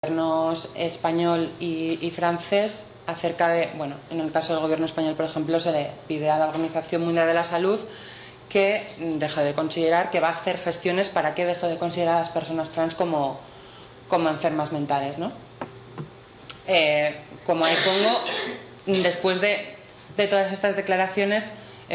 gobiernos español y francés acerca de, bueno, en el caso del gobierno español, por ejemplo, se le pide a la Organización Mundial de la Salud que deje de considerar, que va a hacer gestiones para que deje de considerar a las personas trans como enfermas mentales, ¿no? Como ahí pongo, después de todas estas declaraciones,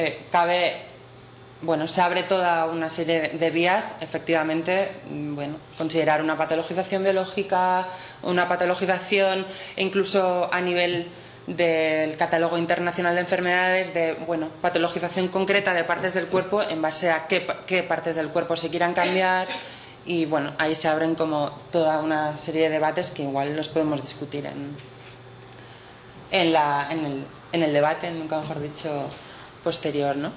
se abre toda una serie de vías, efectivamente, considerar una patologización biológica, una patologización incluso a nivel del catálogo internacional de enfermedades, de patologización concreta de partes del cuerpo en base a qué partes del cuerpo se quieran cambiar, y ahí se abren como toda una serie de debates que igual los podemos discutir en el debate, nunca mejor dicho, posterior, ¿no?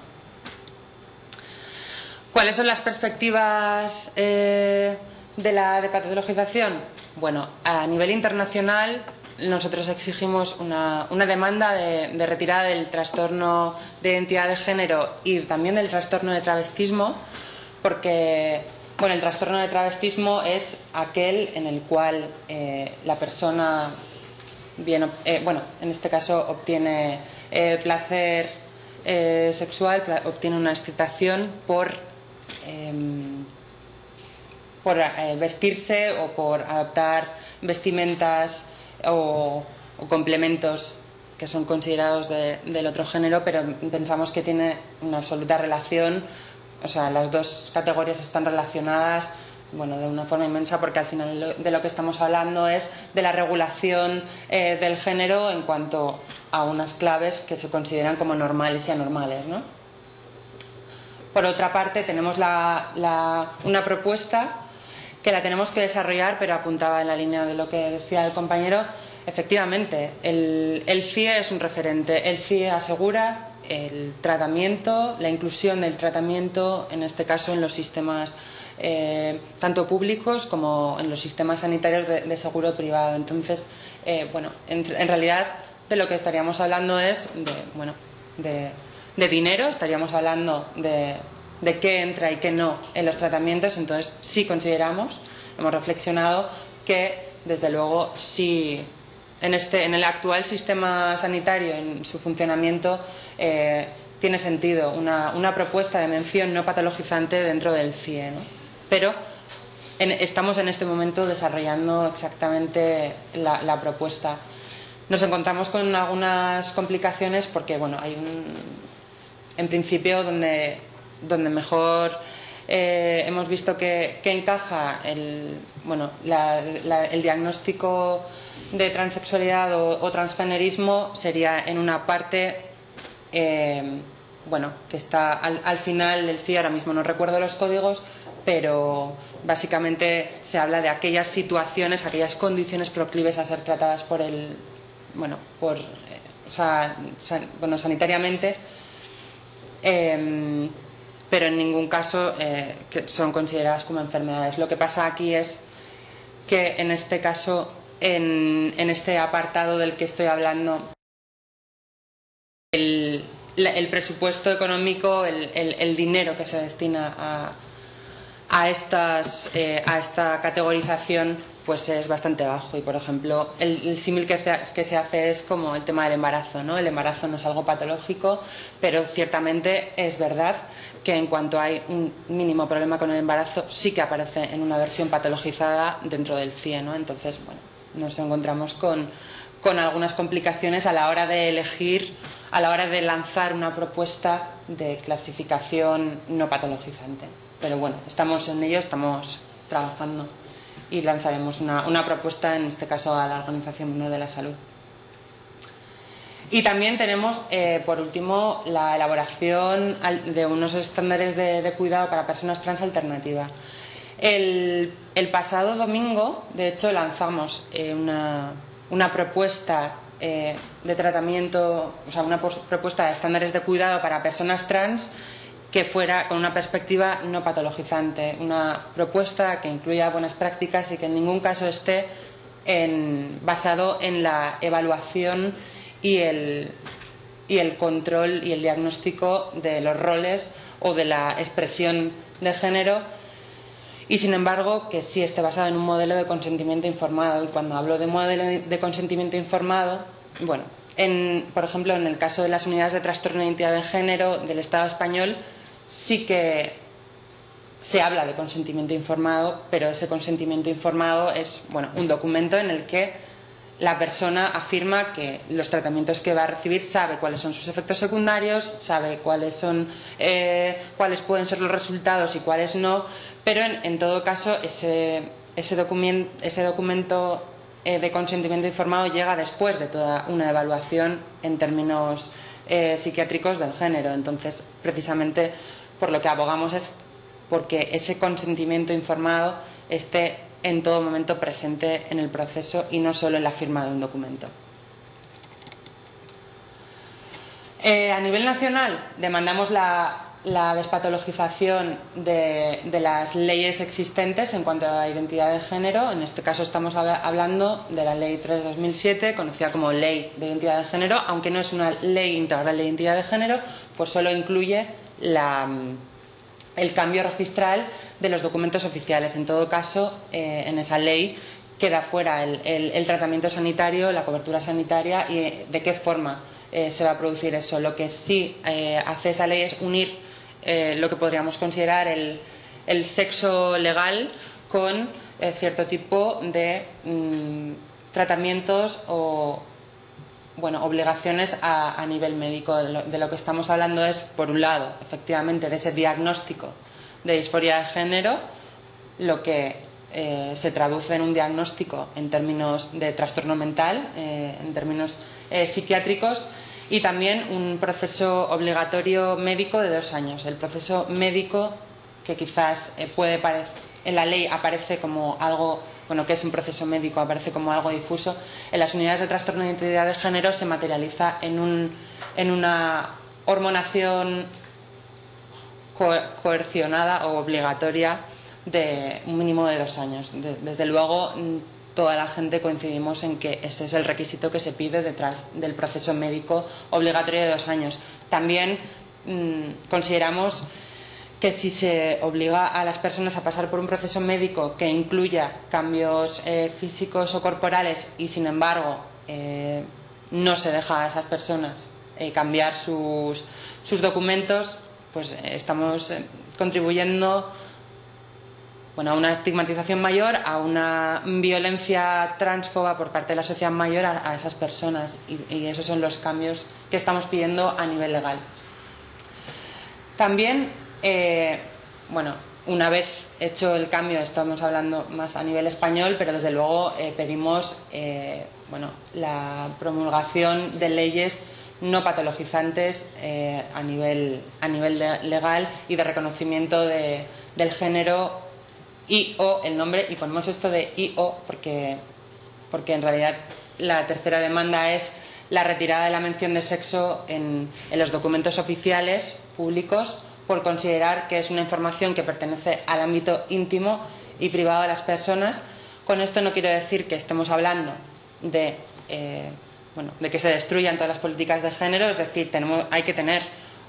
¿Cuáles son las perspectivas de la depatologización? Bueno, a nivel internacional nosotros exigimos una demanda de retirada del trastorno de identidad de género y también del trastorno de travestismo, porque el trastorno de travestismo es aquel en el cual la persona, en este caso obtiene placer sexual, obtiene una excitación por vestirse o por adoptar vestimentas o complementos que son considerados del otro género, pero pensamos que tiene una absoluta relación, o sea, las dos categorías están relacionadas de una forma inmensa, porque al final de lo que estamos hablando es de la regulación del género en cuanto a unas claves que se consideran como normales y anormales, ¿no? Por otra parte, tenemos una propuesta que la tenemos que desarrollar, pero apuntaba en la línea de lo que decía el compañero. Efectivamente, el CIE es un referente. El CIE asegura el tratamiento, la inclusión del tratamiento, en este caso en los sistemas tanto públicos como en los sistemas sanitarios de seguro privado. Entonces, en realidad de lo que estaríamos hablando es de dinero, estaríamos hablando de qué entra y qué no en los tratamientos. Entonces sí consideramos, hemos reflexionado que desde luego sí en el actual sistema sanitario, en su funcionamiento, tiene sentido una propuesta de mención no patologizante dentro del CIE, ¿no? Pero estamos en este momento desarrollando exactamente la propuesta. Nos encontramos con algunas complicaciones porque hay en principio donde mejor hemos visto que encaja el diagnóstico de transexualidad o transgenerismo sería en una parte que está al final del CIE. Ahora mismo no recuerdo los códigos, pero básicamente se habla de aquellas situaciones, aquellas condiciones proclives a ser tratadas sanitariamente, pero en ningún caso que son consideradas como enfermedades. Lo que pasa aquí es que en este caso, en este apartado del que estoy hablando, el presupuesto económico, el dinero que se destina a esta categorización, pues es bastante bajo. Y por ejemplo, el símil que se hace es como el tema del embarazo, ¿no? El embarazo no es algo patológico, pero ciertamente es verdad que en cuanto hay un mínimo problema con el embarazo, sí que aparece en una versión patologizada dentro del CIE, ¿no? Entonces, nos encontramos con algunas complicaciones a la hora de elegir, a la hora de lanzar una propuesta de clasificación no patologizante. Pero estamos en ello, estamos trabajando y lanzaremos una propuesta, en este caso a la Organización Mundial de la Salud. Y también tenemos, por último, la elaboración de unos estándares de cuidado para personas trans alternativa. El pasado domingo, de hecho, lanzamos una propuesta de tratamiento, o sea, una propuesta de estándares de cuidado para personas trans que fuera con una perspectiva no patologizante, una propuesta que incluya buenas prácticas y que en ningún caso esté basado en la evaluación y el control y el diagnóstico de los roles o de la expresión de género, y sin embargo que sí esté basado en un modelo de consentimiento informado. Y cuando hablo de modelo de consentimiento informado, bueno, por ejemplo, en el caso de las unidades de trastorno de identidad de género del Estado español, sí que se habla de consentimiento informado, pero ese consentimiento informado es, bueno, un documento en el que la persona afirma que los tratamientos que va a recibir sabe cuáles son sus efectos secundarios, sabe cuáles pueden ser los resultados y cuáles no, pero en todo caso ese documento de consentimiento informado llega después de toda una evaluación en términos psiquiátricos del género. Entonces, precisamente por lo que abogamos es porque ese consentimiento informado esté en todo momento presente en el proceso y no solo en la firma de un documento. A nivel nacional demandamos la despatologización de las leyes existentes en cuanto a la identidad de género. En este caso estamos hablando de la Ley 3/2007, conocida como Ley de Identidad de Género, aunque no es una ley integral de identidad de género, pues solo incluye el cambio registral de los documentos oficiales. En todo caso, en esa ley queda fuera el tratamiento sanitario, la cobertura sanitaria y de qué forma se va a producir eso. Lo que sí hace esa ley es unir lo que podríamos considerar el sexo legal con cierto tipo de tratamientos o obligaciones a nivel médico. De lo que estamos hablando es, por un lado, efectivamente, de ese diagnóstico de disforia de género, lo que se traduce en un diagnóstico en términos de trastorno mental, en términos psiquiátricos, y también un proceso obligatorio médico de 2 años. El proceso médico, que quizás puede parecer, en la ley aparece como algo, que es un proceso médico, aparece como algo difuso. En las unidades de trastorno de identidad de género se materializa en una hormonación coercionada o obligatoria de un mínimo de 2 años. Desde luego, toda la gente coincidimos en que ese es el requisito que se pide detrás del proceso médico obligatorio de 2 años. También consideramos que si se obliga a las personas a pasar por un proceso médico que incluya cambios físicos o corporales y, sin embargo, no se deja a esas personas cambiar sus documentos, pues estamos contribuyendo a una estigmatización mayor, a una violencia transfoba por parte de la sociedad mayor a esas personas, y esos son los cambios que estamos pidiendo a nivel legal. También, una vez hecho el cambio, estamos hablando más a nivel español, pero desde luego pedimos la promulgación de leyes no patologizantes a nivel legal y de reconocimiento del género y/o el nombre, y ponemos esto de y/o porque en realidad la tercera demanda es la retirada de la mención de sexo en los documentos oficiales públicos, por considerar que es una información que pertenece al ámbito íntimo y privado de las personas. Con esto no quiero decir que estemos hablando de que se destruyan todas las políticas de género, es decir, hay que tener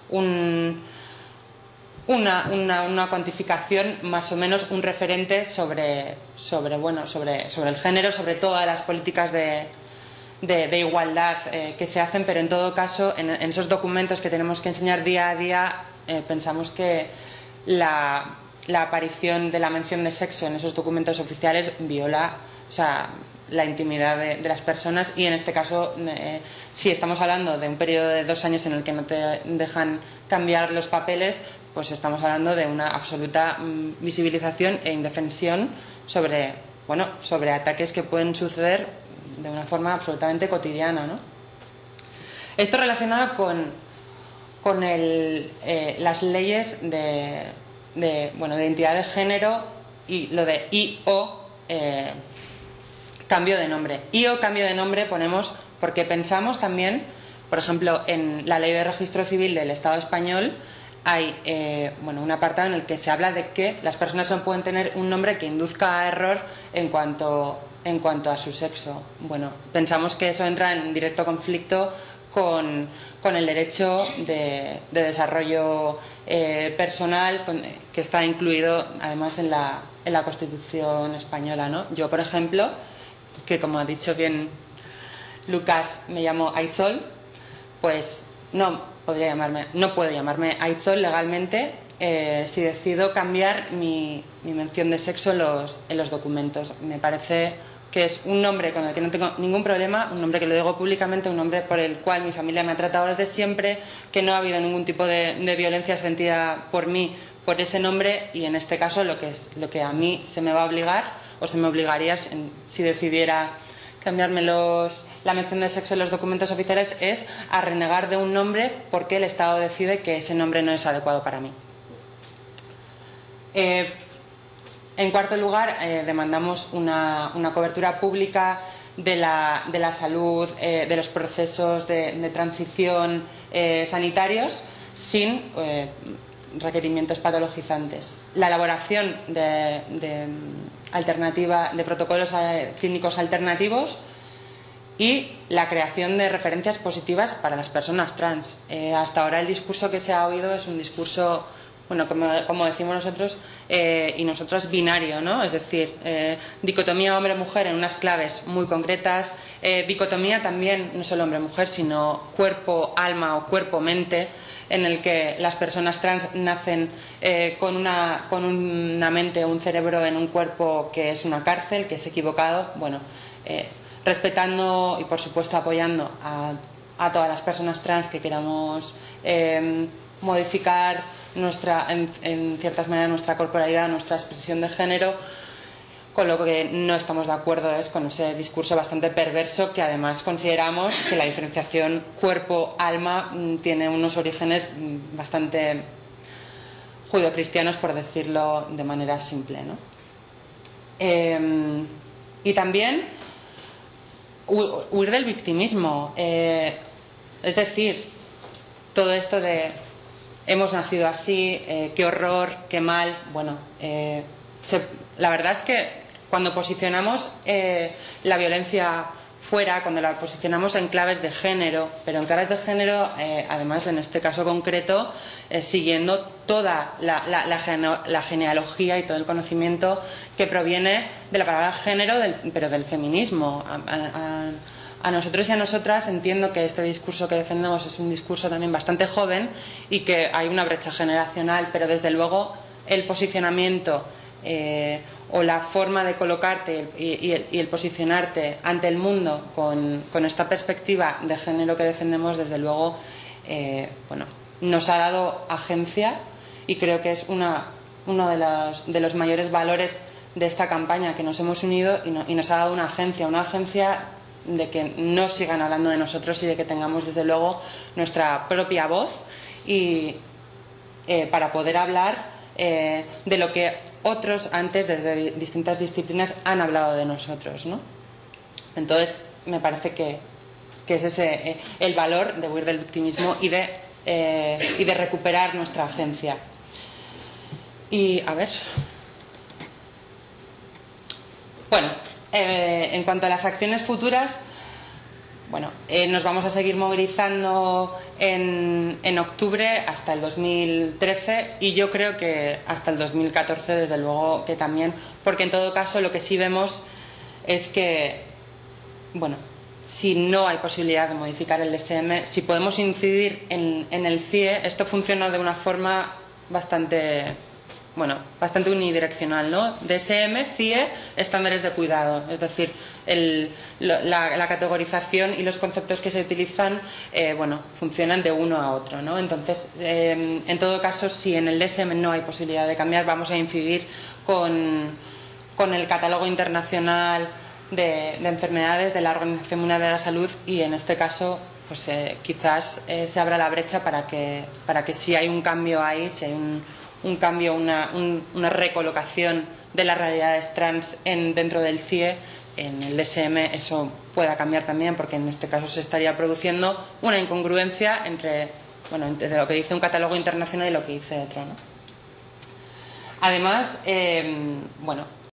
una cuantificación, más o menos un referente sobre el género, sobre todas las políticas de igualdad que se hacen, pero en todo caso, en esos documentos que tenemos que enseñar día a día, pensamos que la aparición de la mención de sexo en esos documentos oficiales viola la intimidad de las personas, y en este caso, si estamos hablando de un periodo de 2 años en el que no te dejan cambiar los papeles, pues estamos hablando de una absoluta visibilización e indefensión sobre ataques que pueden suceder de una forma absolutamente cotidiana, ¿no? Esto relacionado con las leyes de identidad de género y lo de I/O, cambio de nombre. I/O, cambio de nombre, ponemos porque pensamos también, por ejemplo, en la Ley de Registro Civil del Estado español hay un apartado en el que se habla de que las personas no pueden tener un nombre que induzca a error en cuanto a su sexo. Pensamos que eso entra en directo conflicto con el derecho de desarrollo personal que está incluido además en la Constitución española, ¿no? Yo, por ejemplo, que como ha dicho bien Lucas, me llamo Aitzol, pues no puedo llamarme Aitzol legalmente si decido cambiar mi mención de sexo en los documentos. Me parece que es un nombre con el que no tengo ningún problema, un nombre que lo digo públicamente, un nombre por el cual mi familia me ha tratado desde siempre, que no ha habido ningún tipo de violencia sentida por mí por ese nombre, y en este caso lo que a mí se me va a obligar o se me obligaría si decidiera cambiarme la mención de sexo en los documentos oficiales es a renegar de un nombre porque el Estado decide que ese nombre no es adecuado para mí. En cuarto lugar, demandamos una cobertura pública de la salud, de los procesos de transición sanitarios sin requerimientos patologizantes. La elaboración de protocolos clínicos alternativos y la creación de referencias positivas para las personas trans. Hasta ahora el discurso que se ha oído es un discurso, bueno, como decimos nosotros y nosotras, binario, ¿no? Es decir, dicotomía hombre-mujer en unas claves muy concretas, dicotomía también no solo hombre-mujer, sino cuerpo-alma o cuerpo-mente, en el que las personas trans nacen con una mente o un cerebro en un cuerpo que es una cárcel, que es equivocado. Bueno, respetando y por supuesto apoyando a todas las personas trans que queramos modificar en ciertas maneras nuestra corporalidad, nuestra expresión de género. Con lo que no estamos de acuerdo es con ese discurso bastante perverso, que además consideramos que la diferenciación cuerpo-alma tiene unos orígenes bastante judeocristianos, por decirlo de manera simple, ¿no? Y también huir del victimismo, es decir, todo esto de hemos nacido así, qué horror, qué mal. Bueno, la verdad es que cuando posicionamos la violencia fuera, cuando la posicionamos en claves de género, pero en claves de género, además en este caso concreto, siguiendo toda la genealogía y todo el conocimiento que proviene de la palabra género, pero del feminismo. A nosotros y a nosotras entiendo que este discurso que defendemos es un discurso también bastante joven y que hay una brecha generacional, pero desde luego el posicionamiento o la forma de colocarte y el posicionarte ante el mundo con esta perspectiva de género que defendemos, desde luego, bueno, nos ha dado agencia, y creo que es uno de los mayores valores de esta campaña, que nos hemos unido y nos ha dado una agencia de que no sigan hablando de nosotros y de que tengamos desde luego nuestra propia voz y para poder hablar de lo que otros antes desde distintas disciplinas han hablado de nosotros, ¿no? Entonces me parece que es ese el valor de huir del victimismo y de recuperar nuestra agencia. Y a ver, bueno, en cuanto a las acciones futuras, bueno, nos vamos a seguir movilizando en octubre hasta el 2013, y yo creo que hasta el 2014 desde luego que también, porque en todo caso lo que sí vemos es que, bueno, si no hay posibilidad de modificar el DSM, si podemos incidir en el CIE, esto funciona de una forma bastante unidireccional, ¿no? DSM, CIE, estándares de cuidado, es decir, la categorización y los conceptos que se utilizan, bueno, funcionan de uno a otro, ¿no? Entonces, en todo caso, si en el DSM no hay posibilidad de cambiar, vamos a incidir con el catálogo internacional de enfermedades de la Organización Mundial de la Salud, y en este caso pues quizás se abra la brecha para que si hay un cambio ahí, si hay un cambio, una recolocación de las realidades trans dentro del CIE, en el DSM eso pueda cambiar también, porque en este caso se estaría produciendo una incongruencia entre lo que dice un catálogo internacional y lo que dice otro, ¿no? Además, bueno,